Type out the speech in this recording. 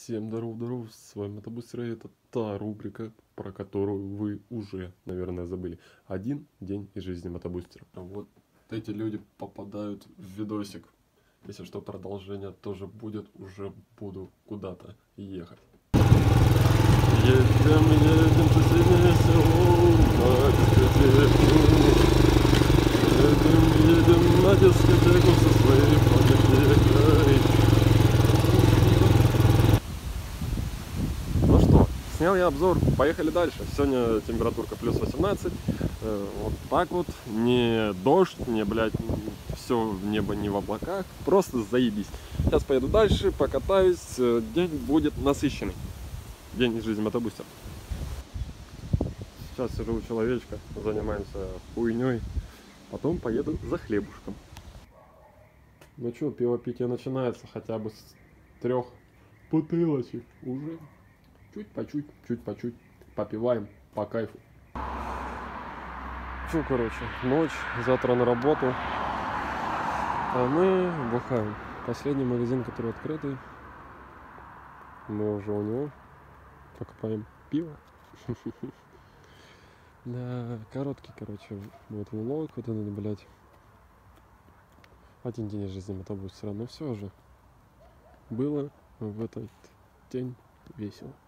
Всем здоров, с вами Мотобустер, и это та рубрика, про которую вы уже, наверное, забыли. Один день из жизни мотобустера. Вот эти люди попадают в видосик. Если что, продолжение тоже будет, уже буду куда-то ехать. Едем в соседнее село на дискотеку. Едем на дискотеку со своей подопекой. Ну что, снял я обзор, поехали дальше. Сегодня температурка плюс 18. Вот так вот, не дождь, не, блядь, все в небо не в облаках, просто заебись. Сейчас поеду дальше, покатаюсь, день будет насыщенный. День из жизни мотобустера. Сейчас сижу у человечка, занимаемся хуйней, потом поеду за хлебушком. Ну что, пивопитие начинается хотя бы с 3 бутылочек уже. Чуть по чуть попиваем по кайфу. Что, короче, ночь, завтра на работу, а мы бухаем. Последний магазин, который открытый, мы уже у него покупаем пиво. Да, короткий, короче, вот влог, вот это, блядь. Один день из жизни мотобустера, но все же было в этот день весело.